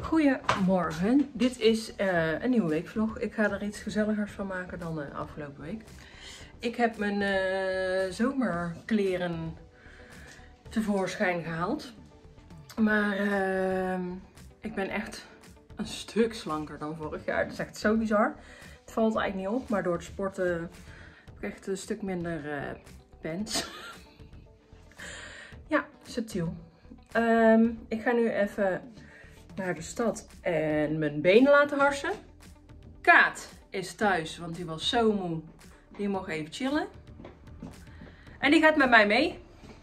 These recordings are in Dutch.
Goedemorgen, dit is een nieuwe weekvlog. Ik ga er iets gezelligers van maken dan de afgelopen week. Ik heb mijn zomerkleren tevoorschijn gehaald. Maar ik ben echt een stuk slanker dan vorig jaar. Dat is echt zo bizar. Het valt eigenlijk niet op, maar door het sporten heb ik echt een stuk minder pants. Ja, subtiel. Ik ga nu even naar de stad en mijn benen laten harsen. Kaat is thuis, want die was zo moe. Die mag even chillen. En die gaat met mij mee.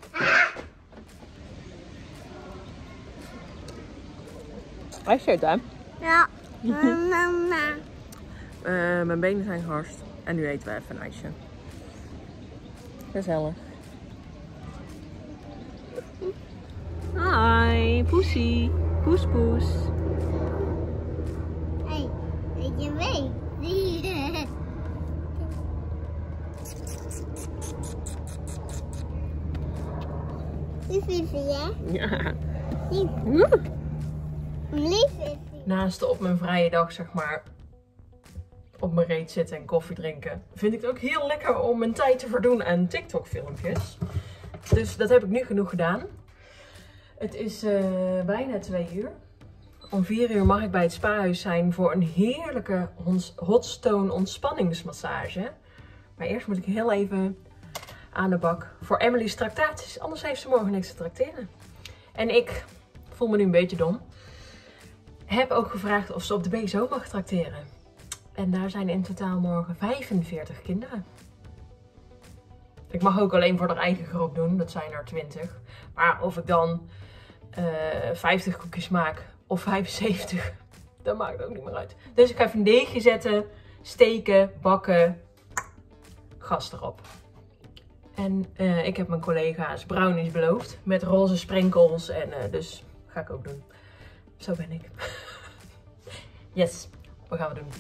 Hij zit hè? Ja. Mama. Mijn benen zijn geharst. En nu eten we even een ijsje. Gezellig. Hi, poesie. Poes, poes. Hey, weet je mee? Lief is hij, hè? Ja. Lief. Lief is hij. Naast op mijn vrije dag, zeg maar, op mijn reet zitten en koffie drinken, vind ik het ook heel lekker om mijn tijd te verdoen aan TikTok filmpjes. Dus dat heb ik nu genoeg gedaan. Het is bijna 2 uur. Om 4 uur mag ik bij het spaarhuis zijn voor een heerlijke hot stone ontspanningsmassage. Maar eerst moet ik heel even aan de bak voor Emily's tractaties. Anders heeft ze morgen niks te trakteren. En ik voel me nu een beetje dom. Heb ook gevraagd of ze op de BSO mag trakteren. En daar zijn in totaal morgen 45 kinderen. Ik mag ook alleen voor haar eigen groep doen. Dat zijn er 20. Maar of ik dan 50 koekjes maak of 75, dat maakt ook niet meer uit. Dus ik ga even een deegje zetten, steken, bakken, gas erop. En ik heb mijn collega's brownies beloofd met roze sprenkels en dus ga ik ook doen. Zo ben ik. Yes, wat gaan we doen?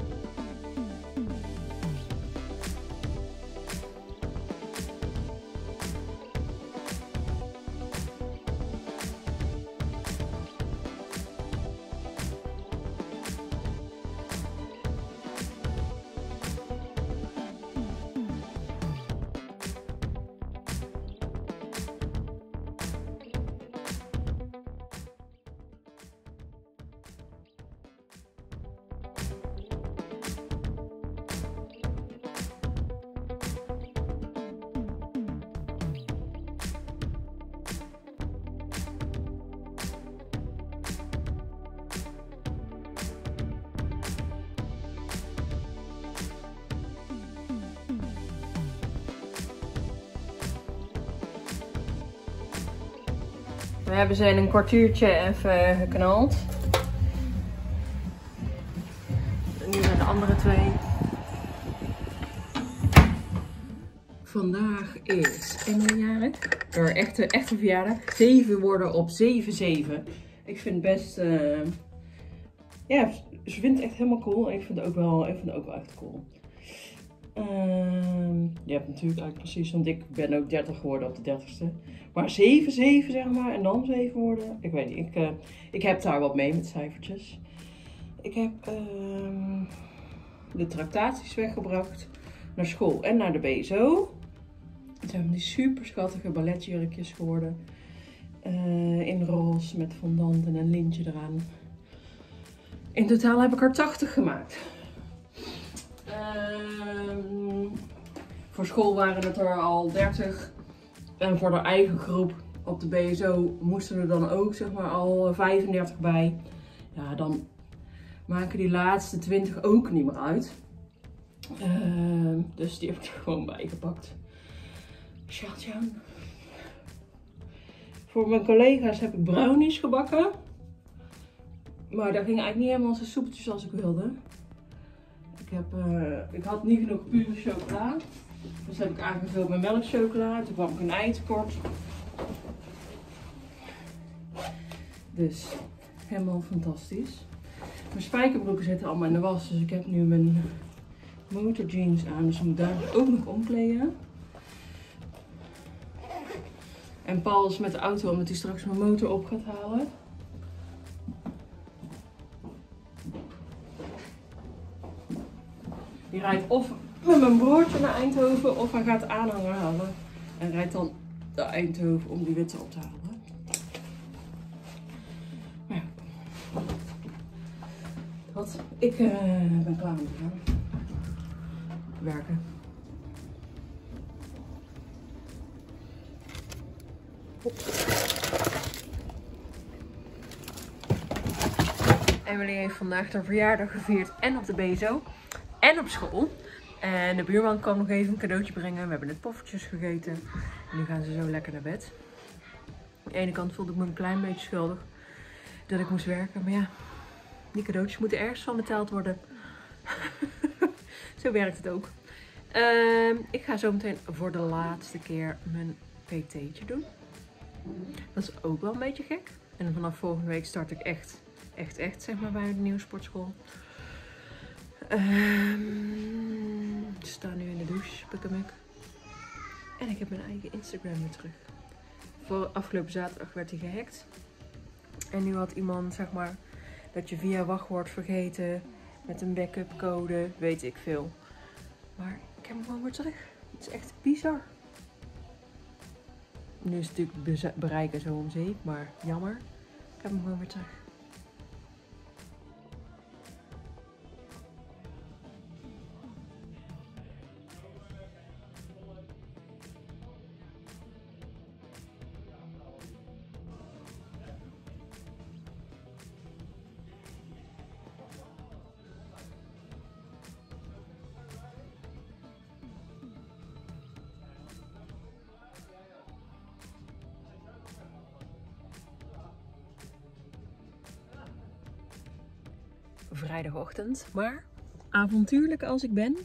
We hebben ze in een kwartiertje even geknald. En nu zijn de andere 2. Vandaag is Emily jarig. Haar echte verjaardag. 7 worden op 7-7. Ik vind het best... ja, ze vindt het echt helemaal cool. En ik vind het ook wel echt cool. Je hebt natuurlijk eigenlijk precies, want ik ben ook 30 geworden op de 30ste. Maar 7-7 zeg maar, en dan 7 worden. Ik weet niet, ik heb daar wat mee met cijfertjes. Ik heb de tractaties weggebracht naar school en naar de BSO. Het zijn die super schattige balletjurkjes geworden. In roze met fondant en een lintje eraan. In totaal heb ik er 80 gemaakt. Voor school waren het er al 30. En voor de eigen groep op de BSO moesten er dan ook zeg maar al 35 bij. Ja, dan maken die laatste 20 ook niet meer uit. Dus die heb ik er gewoon bij gepakt. Sjaaltjaan. Voor mijn collega's heb ik brownies gebakken. Maar dat ging eigenlijk niet helemaal zo soepeltjes als ik wilde. Ik had niet genoeg pure chocola. Dus heb ik aangevuld met melkchocola. Toen kwam ik een ei tekort. Dus helemaal fantastisch. Mijn spijkerbroeken zitten allemaal in de was. Dus ik heb nu mijn motorjeans aan. Dus ik moet daar ook nog omkleden. En Paul is met de auto omdat hij straks mijn motor op gaat halen. Die rijdt of met mijn broertje naar Eindhoven of hij gaat aanhanger halen. En rijdt dan naar Eindhoven om die witte op te halen. Maar ja. Wat? Ik ben klaar om te gaan. Werken. Emily heeft vandaag haar verjaardag gevierd en op de BSO en op school. En de buurman kwam nog even een cadeautje brengen. We hebben net poffertjes gegeten. En nu gaan ze zo lekker naar bed. Aan de ene kant voelde ik me een klein beetje schuldig dat ik moest werken. Maar ja, die cadeautjes moeten ergens van betaald worden. Zo werkt het ook. Ik ga zo meteen voor de laatste keer mijn PT'tje doen. Dat is ook wel een beetje gek. En vanaf volgende week start ik echt zeg maar bij de nieuwe sportschool. Ik sta nu in de douche, pikkemik. En ik heb mijn eigen Instagram weer terug. Voor afgelopen zaterdag werd hij gehackt. En nu had iemand zeg maar dat je via wachtwoord vergeten met een backup code, weet ik veel. Maar ik heb hem gewoon weer terug. Het is echt bizar. Nu is het natuurlijk bereiken zo om zeep, maar jammer. Ik heb hem gewoon weer terug. Vrijdagochtend, maar avontuurlijk als ik ben,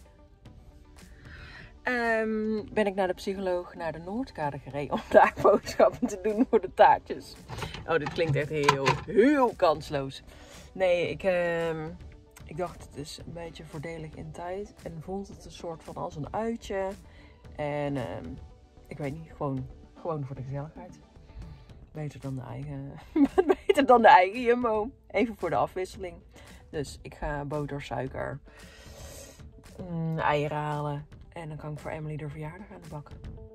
ben ik naar de psycholoog naar de Noordkade gereden om daar boodschappen te doen voor de taartjes. Oh, dit klinkt echt heel kansloos. Nee, ik dacht het is een beetje voordelig in tijd en vond het een soort van als een uitje. En ik weet niet, gewoon voor de gezelligheid. Beter dan de eigen Jumbo. Even voor de afwisseling. Dus ik ga boter, suiker, eieren halen. En dan kan ik voor Emily de verjaardag aan de bak.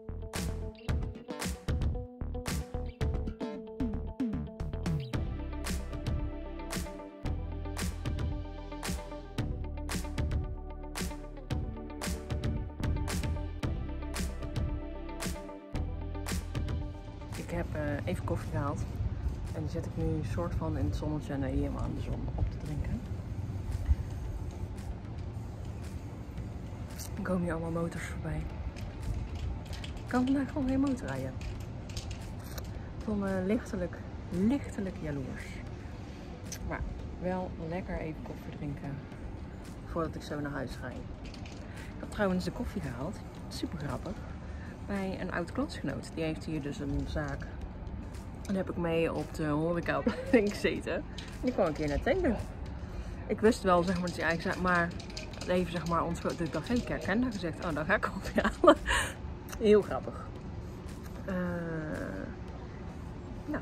Ik heb even koffie gehaald. En die zet ik nu soort van in het zonnetje en helemaal aan de zon op te drinken. Er komen hier allemaal motors voorbij. Ik kan vandaag gewoon geen motor rijden. Ik voel me lichtelijk jaloers. Maar wel lekker even koffie drinken voordat ik zo naar huis ga. Ik heb trouwens de koffie gehaald. Super grappig. Bij een oud klasgenoot. Die heeft hier dus een zaak. En heb ik mee op de horecaopleiding gezeten. En die kwam een keer naar tanken. Ik wist wel zeg maar dat hij eigenlijk zei, maar even zeg maar ontschoten. Dus ik dacht, ik herken dat gezegd. Oh, dan ga ik koffie halen. Heel grappig. Ja.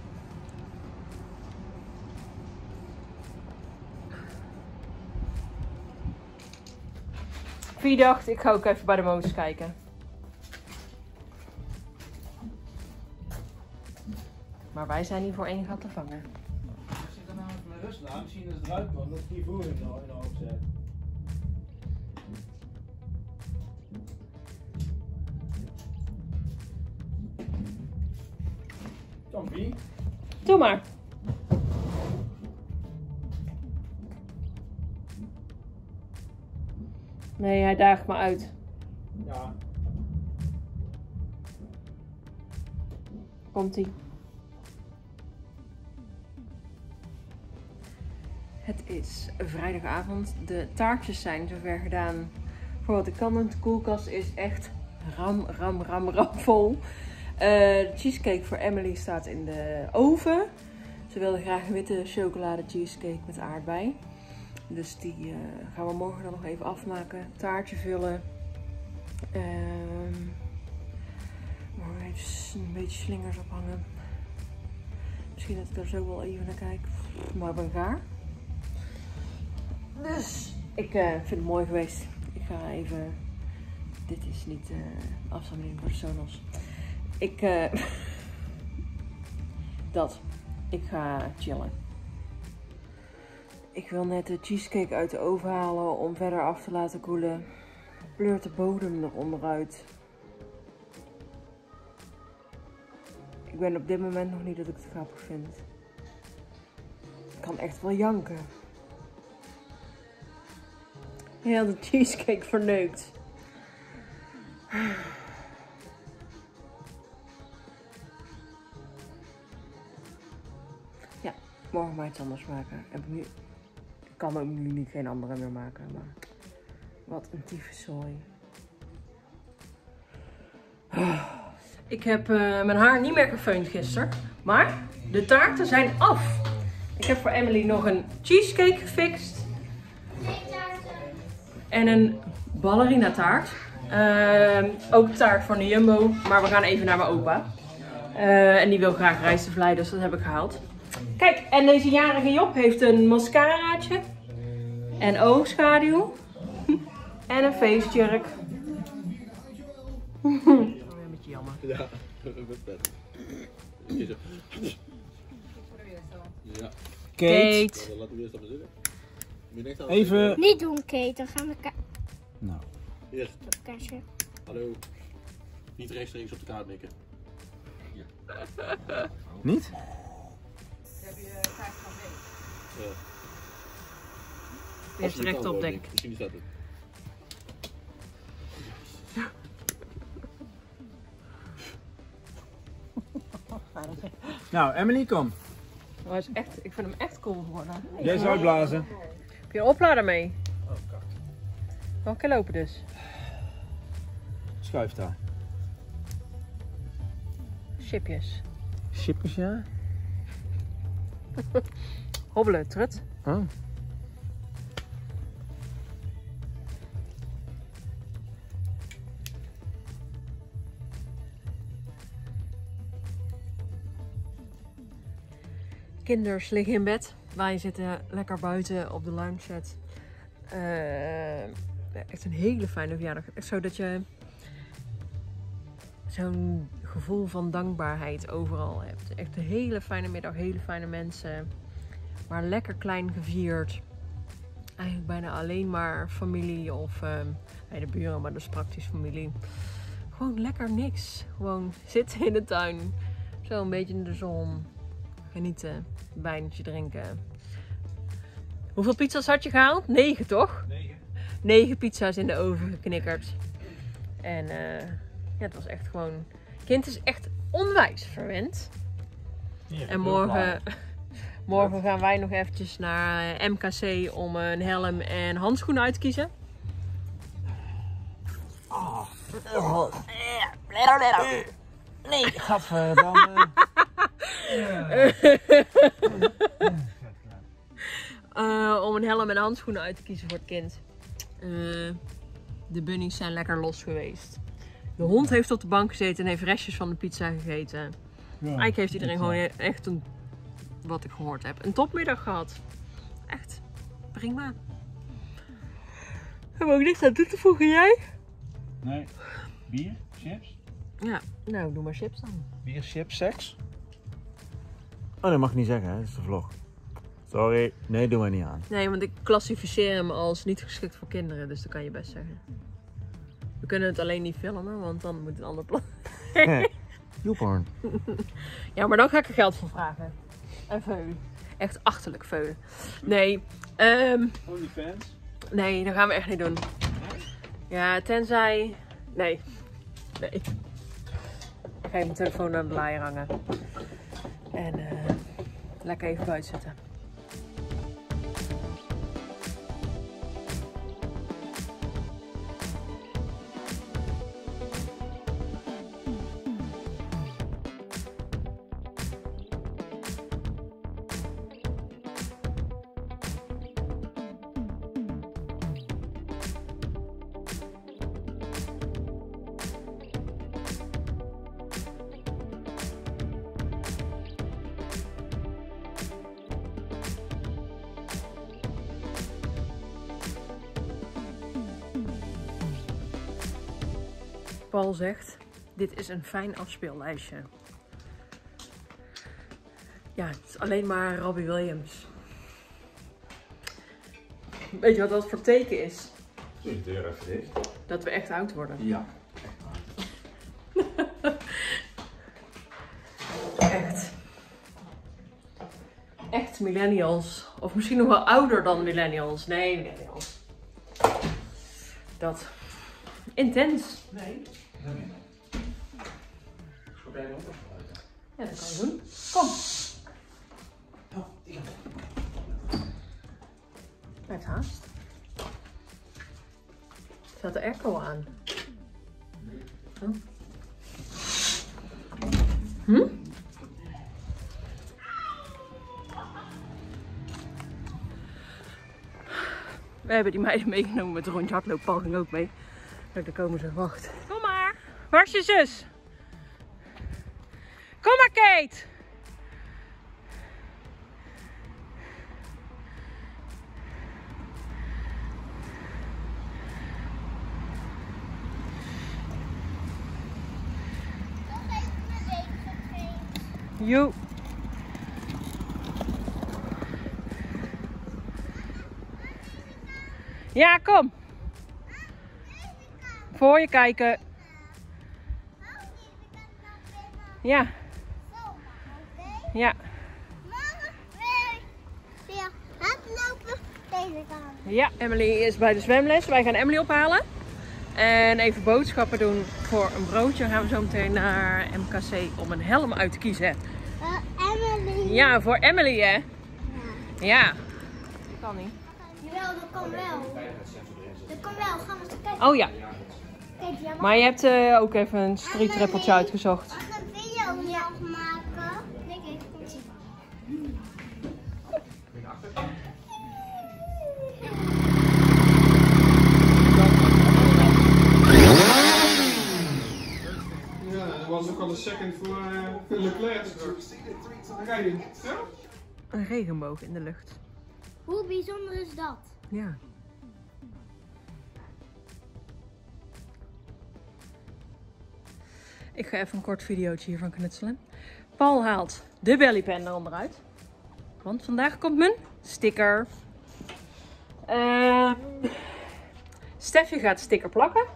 Wie dacht, ik ga ook even bij de motors kijken. Maar wij zijn hier voor één gat te vangen. Ik zit er namelijk met rust aan. Misschien is het eruit man, dat ik die voor in de hoop zet. Tompie. Doe maar. Nee, hij daagt me uit. Ja. Komt-ie. Het is vrijdagavond. De taartjes zijn zover gedaan voor wat ik kan. De koelkast is echt ram vol. De cheesecake voor Emily staat in de oven. Ze wilde graag een witte chocolade cheesecake met aardbei. Dus die gaan we morgen dan nog even afmaken. Taartje vullen. Morgen even een beetje slingers ophangen. Misschien dat ik er zo wel even naar kijk. Maar ik ben gaar. Dus ik vind het mooi geweest. ga even... Dit is niet afstanding voor de Sonos. Ik ga chillen. Ik wil net de cheesecake uit de oven halen om verder af te laten koelen. Pleurt de bodem eronder uit. Ik ben op dit moment nog niet dat ik het grappig vind. Ik kan echt wel janken. Heel de cheesecake verneukt. Ja, morgen maar iets anders maken. Ik kan ook nu geen andere meer maken, maar wat een tyfuszooi. Ik heb mijn haar niet meer gefeund gisteren, maar de taarten zijn af. Ik heb voor Emily nog een cheesecake gefixt. En een ballerina taart. Ook taart van de Jumbo, maar we gaan even naar mijn opa. En die wil graag rijstevlei, dus dat heb ik gehaald. Kijk, en deze jarige Job heeft een mascaraatje. En oogschaduw. En een feestjurk. Een beetje jammer. Ja, dat is vet. Ja. Kate. Laten we eerst even zitten. Even. Niet doen, Kate. Dan gaan we Nou. Eerst. kaartje. Hallo. Niet rechtstreeks op de kaart mikken. Niet? Heb je kaart van mee? Ja. Eerst rechtop, denk ik. Misschien is dat het. Nou, Emily, kom. Oh, is echt, ik vind hem echt cool geworden. Jij zou uitblazen. Heb je een oplader mee? Nog keer lopen dus. Schuif daar. Chipjes. Chipjes, ja? Hobbelen, trut. Oh. Kinders liggen in bed. Wij zitten lekker buiten op de lounge set. Echt een hele fijne verjaardag. Echt zo dat je zo'n gevoel van dankbaarheid overal hebt. Echt een hele fijne middag, hele fijne mensen. Maar lekker klein gevierd. Eigenlijk bijna alleen maar familie of de buren, maar dat is praktisch familie. Gewoon lekker niks. Gewoon zitten in de tuin. Zo een beetje in de zon. Genieten. Een wijntje drinken. Hoeveel pizza's had je gehaald? 9 toch? 9 pizza's in de oven geknikkerd. En ja, het was echt gewoon... Kind is echt onwijs verwend. Hier, En morgen gaan wij nog eventjes naar MKC om een helm en handschoenen uit te kiezen. Nee, gadverdamme. Om een helm en handschoenen uit te kiezen voor het kind. De bunnies zijn lekker los geweest. De hond heeft op de bank gezeten en heeft restjes van de pizza gegeten. Ja, Eigenlijk heeft iedereen gewoon echt een, wat ik gehoord heb, een topmiddag gehad. Echt prima. Heb ook niks aan toe te voegen, jij? Nee. Bier? Chips? Ja, nou doe maar chips dan. Bier, chips, seks? Oh, dat mag ik niet zeggen, hè? Dat is de vlog. Sorry. Nee, doe maar niet aan. Nee, want ik klassificeer hem als niet geschikt voor kinderen, dus dat kan je best zeggen. We kunnen het alleen niet filmen, want dan moet een ander plan. YouPorn. Ja, maar dan ga ik er geld voor vragen. En veulen. Echt achterlijk veulen. Nee, OnlyFans? nee, dat gaan we echt niet doen. Ja, tenzij... Nee. Nee. Ik ga even mijn telefoon aan de laaier hangen. En lekker even buiten zitten. Paul zegt, dit is een fijn afspeellijstje. Ja, het is alleen maar Robbie Williams. Weet je wat dat voor teken is? Doe je de deur even dicht. Dat we echt oud worden. Ja. Echt. Echt millennials. Of misschien nog wel ouder dan millennials. Nee, millennials. Dat. Intens. Nee. Schop jij hem op? Ja, dat kan je doen. Kom. Hij heeft haast. Staat de airco aan? Oh. We hebben die meiden meegenomen met de rondje hardlopen. Paul ging ook mee. Kijk, daar komen ze. Wacht. Kom maar. Waar is je zus? Kom maar, Kate. Joe. Ja, kom. Voor je kijken. Ja. Ja. Ja, hardlopen deze kant. Ja, Emily is bij de zwemles. Wij gaan Emily ophalen. En even boodschappen doen voor een broodje. Dan gaan we zo meteen naar MKC om een helm uit te kiezen. Emily. Ja, voor Emily hè? Ja. Dat kan niet. Jawel, dat kan wel. Dat kan wel. Gaan we eens kijken. Oh ja. Kijk, jij mag Maar je hebt ook even een streetreppeltje uitgezocht. een video afmaken. Nee, kijk, kom zien. Ja, dat was ook al de second voor Leclerc straks. Daar ga je. Ja? Een regenboog in de lucht. Hoe bijzonder is dat? Ja. Ik ga even een kort videootje hiervan knutselen. Paul haalt de bellypen eronderuit. Want vandaag komt mijn sticker. Steffi gaat de sticker plakken.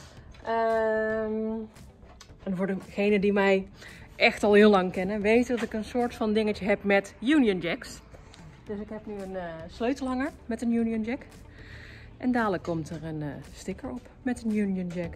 En voor degenen die mij echt al heel lang kennen, weten dat ik een soort van dingetje heb met Union Jacks. Dus ik heb nu een sleutelhanger met een Union Jack. En dadelijk komt er een sticker op met een Union Jack.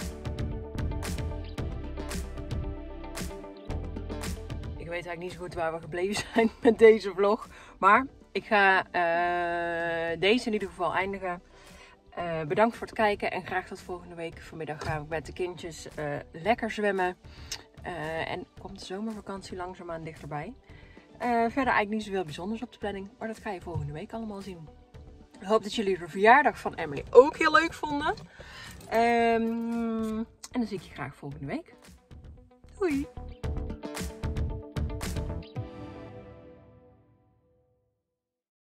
Ik weet eigenlijk niet zo goed waar we gebleven zijn met deze vlog. Maar ik ga deze in ieder geval eindigen. Bedankt voor het kijken en graag tot volgende week. Vanmiddag ga ik met de kindjes lekker zwemmen. En komt de zomervakantie langzaamaan dichterbij. Verder eigenlijk niet zoveel bijzonders op de planning. Maar dat ga je volgende week allemaal zien. Ik hoop dat jullie de verjaardag van Emily ook heel leuk vonden. En dan zie ik je graag volgende week. Doei!